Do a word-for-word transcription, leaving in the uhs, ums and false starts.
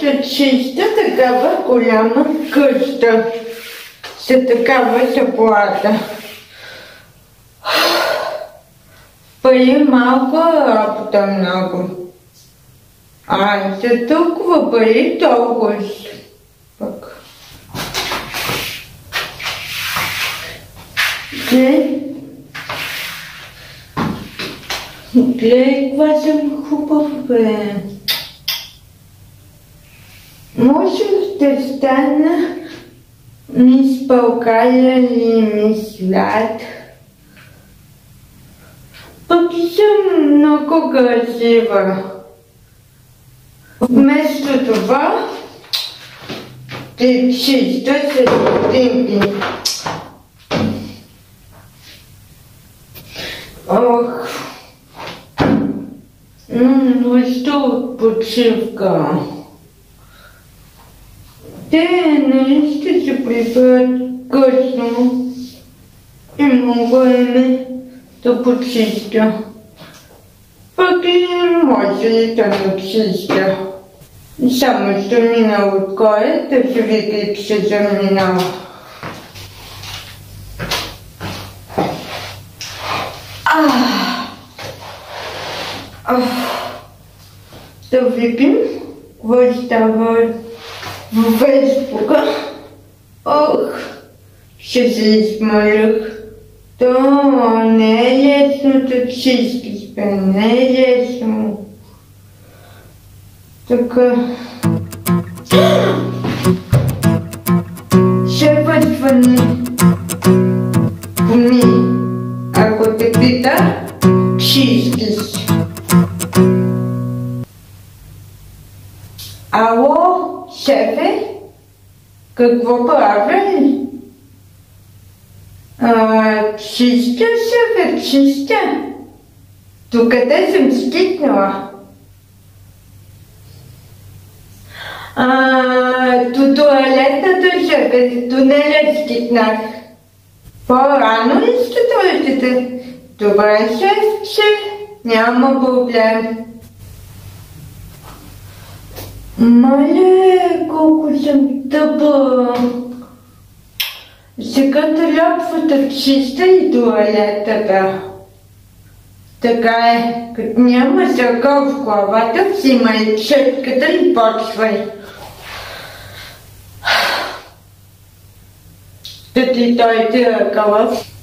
Доста чиста, такава голяма къща. За такава заплата. Пари малко, работа много. А за толкова пари толкова пък. Гледай. Гледай, каква съм хубав, бе. Може да стана мис България или мис Свят. Пък и съм много красива. Вместо това, ти чисто се стотинки. Ох, нужда от почивка. Те не ще се приберат късно и много време да почистя. Пък и може и да не чистя. Само ще мина отгоре, да се види, че се заминава. Да видим какво става в Фейсбука. Ох, ще се измалях. То не е лесно да чисти спе, не е лесно. Така. Шефът звъни. Поми, ако те пита, чисти си. Ало, шефе? Какво прави? А, чистя, шефе, чистя. Докъде съм стигнала? А, до туалетната, шефе, до нея стигнах. По-рано ли ще дойдете? Добре, шефче, няма проблем. Мале, колко съм тъпа. Сега трябва да чиста и туалетата. Така е, като няма закъл в главата, взимай четката и почвай. Да ти дойде ръкава.